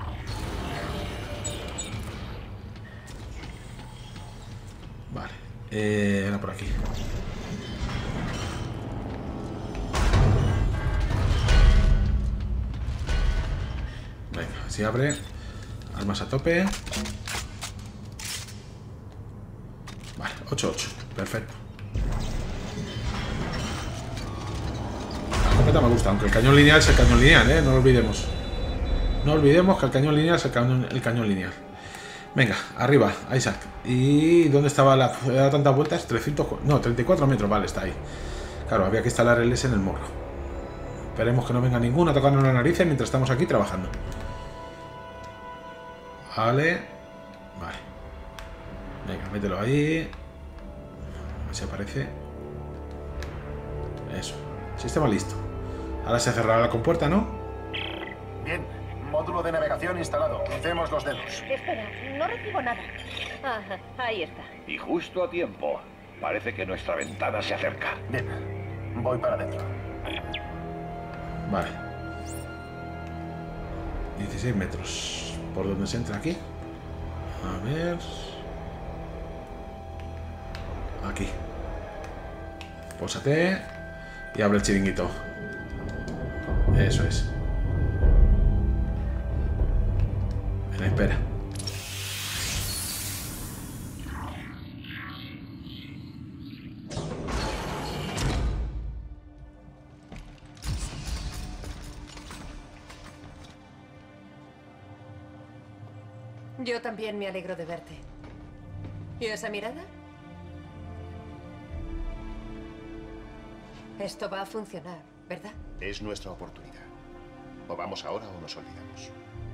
Vale, era por aquí. Venga, si abre. Armas a tope. Vale, 8-8, perfecto. La escopeta me gusta, aunque el cañón lineal es el cañón lineal, no lo olvidemos. No olvidemos que el cañón lineal es el cañón lineal. Venga, arriba, Isaac. ¿Y dónde estaba la... ¿He dado tantas vueltas? 34 metros, vale, está ahí. Claro, había que instalar el S en el morro. Esperemos que no venga ninguno a tocarnos la nariz mientras estamos aquí trabajando. Vale. Vale. Venga, mételo ahí. A ver si aparece. Eso. Sistema listo. Ahora se cerrará la compuerta, ¿no? Bien, módulo de navegación instalado. Crucemos los dedos. Espera, no recibo nada. Ajá, ahí está. Y justo a tiempo. Parece que nuestra ventana se acerca. Bien, voy para adentro. Vale. 16 metros. ¿Por dónde se entra aquí? A ver... Aquí. Pósate. Y abre el chiringuito. Eso es. En espera. Yo también me alegro de verte. ¿Y esa mirada? Esto va a funcionar, ¿verdad? Es nuestra oportunidad. O vamos ahora o nos olvidamos.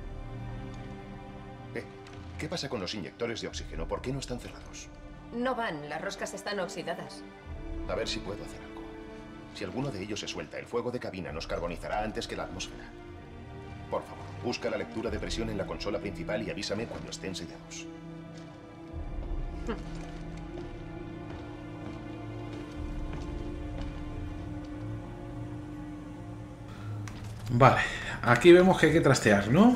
¿Qué pasa con los inyectores de oxígeno? ¿Por qué no están cerrados? No van, las roscas están oxidadas. A ver si puedo hacer algo. Si alguno de ellos se suelta, el fuego de cabina nos carbonizará antes que la atmósfera. Por favor, busca la lectura de presión en la consola principal y avísame cuando estén sellados. Vale, aquí vemos que hay que trastear, ¿no?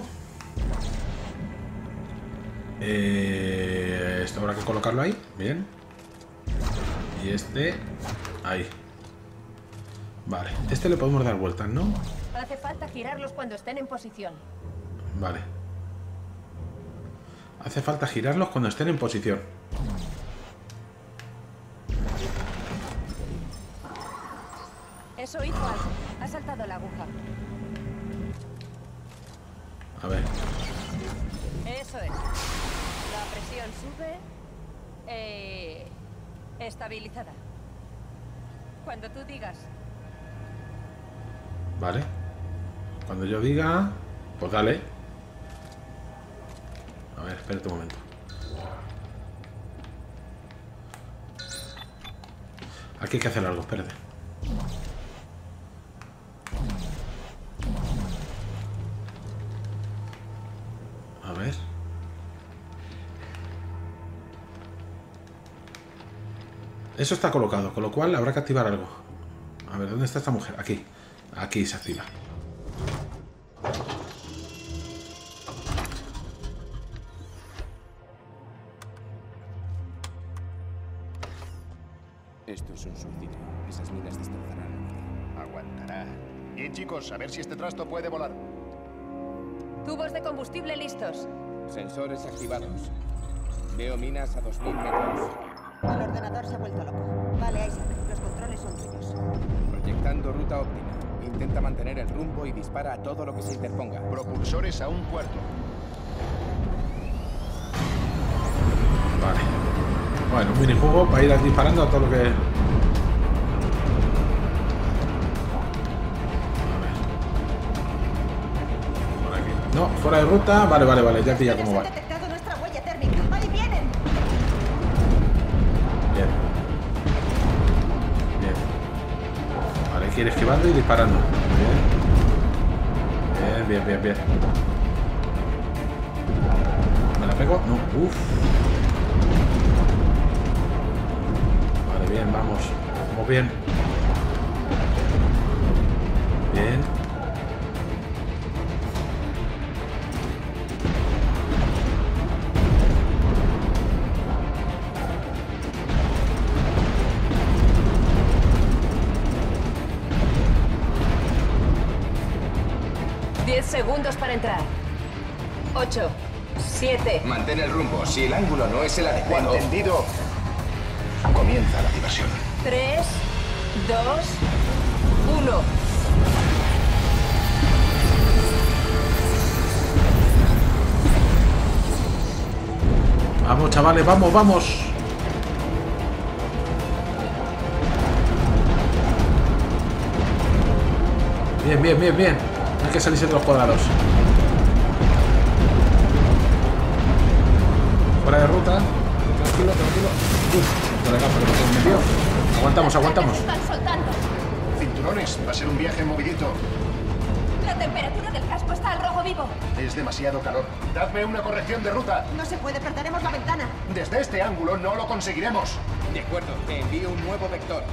Esto habrá que colocarlo ahí, bien. Y este, ahí. Vale, este le podemos dar vueltas, ¿no? Hace falta girarlos cuando estén en posición. Vale. Hace falta girarlos cuando estén en posición. Eso hizo algo. Ha saltado la aguja. A ver. Eso es. La presión sube. Estabilizada. Cuando tú digas. Vale. Cuando yo diga, pues dale. A ver, espérate un momento. Aquí hay que hacer algo, espérate. A ver. Eso está colocado, con lo cual habrá que activar algo. A ver, ¿dónde está esta mujer? Aquí. Aquí se activa. Esto es un suicidio. Esas minas destrozarán. Aguantará. Bien, chicos, a ver si este trasto puede volar. Tubos de combustible listos. Sensores activados. Veo minas a 2000 metros. El ordenador se ha vuelto loco. Vale, Isaac, los controles son tuyos. Proyectando ruta óptima. Intenta mantener el rumbo y dispara a todo lo que se interponga. Propulsores a 1/4. Vale. Bueno, un minijuego para ir disparando a todo lo que... A ver. Por aquí. No, fuera de ruta. Vale, vale, vale. Ya pilla cómo va. Han detectado nuestra huella térmica. ¡Ahí vienen! Bien. Bien. Vale, hay que ir esquivando y disparando. Bien. Bien, bien, bien, bien. ¿Me la pego? No. Uf. Vale, bien, vamos. Vamos bien. Bien. Segundos para entrar. 8, 7. Mantén el rumbo. Si el ángulo no es el adecuado... Entendido. Comienza la diversión. 3, 2, 1. Vamos, chavales, vamos, vamos. Bien, bien, bien, bien. Hay que salirse de los cuadrados. fuera de ruta. Tranquilo, tranquilo. Por acá, pero que me metió. Aguantamos, aguantamos. Están soltando. Cinturones, va a ser un viaje movidito. La temperatura del casco está al rojo vivo. Es demasiado calor. Dadme una corrección de ruta. No se puede, perderemos la ventana. Desde este ángulo no lo conseguiremos. De acuerdo, te envío un nuevo vector.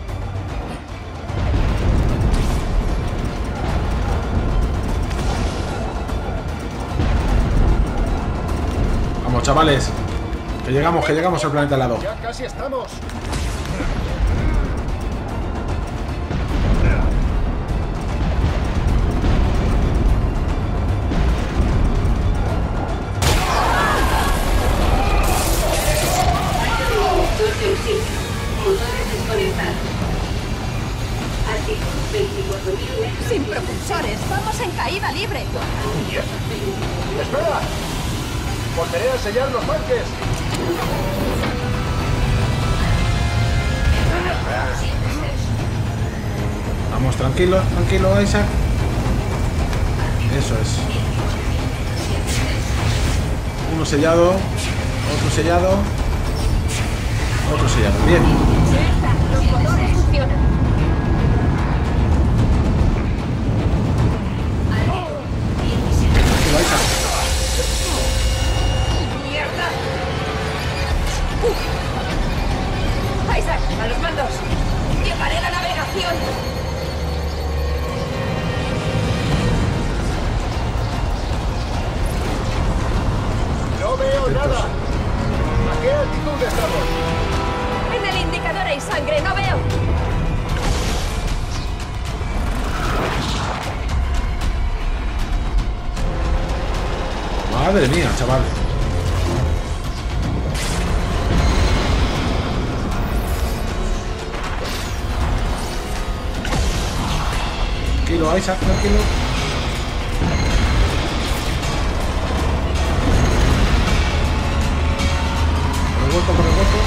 Vamos, chavales. Que llegamos al planeta al lado. Ya casi estamos. Sin propulsores, vamos en caída libre. ¡Espera! Volveré a sellar los parques. Vamos, tranquilo, tranquilo, Isaac. Eso es. Uno sellado, otro sellado, otro sellado. Bien. Los motores funcionan. Tranquilo, Isaac. ¡Mierda! Isaac, a los mandos. Llevaré la navegación. No veo nada. ¿A qué altitud estamos? En el indicador hay sangre, no veo. Madre mía, chaval. Tranquilo, Isaac, tranquilo. Por el hueco.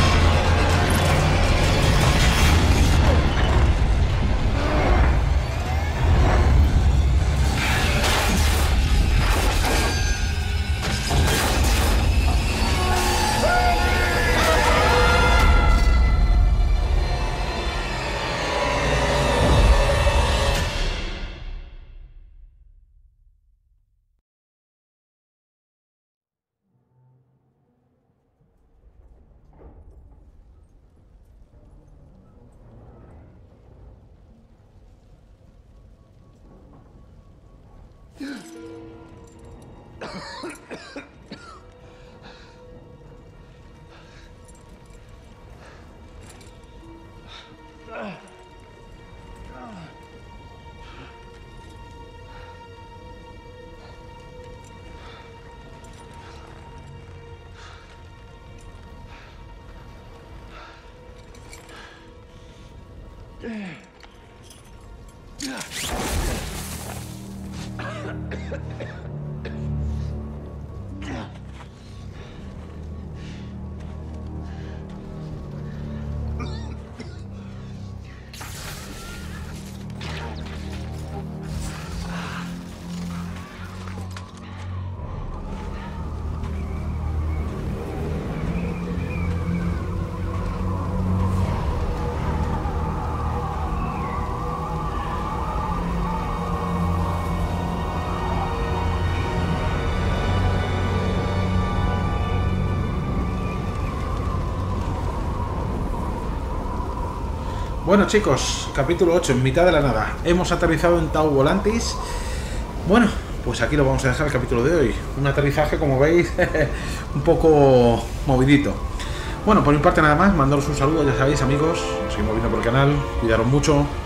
Bueno, chicos, capítulo 8, en mitad de la nada. Hemos aterrizado en Tau Volantis. Bueno, pues aquí lo vamos a dejar el capítulo de hoy. Un aterrizaje, como veis, un poco movidito. Bueno, por mi parte nada más, mandaros un saludo, ya sabéis, amigos. Seguimos viendo por el canal, cuidaros mucho.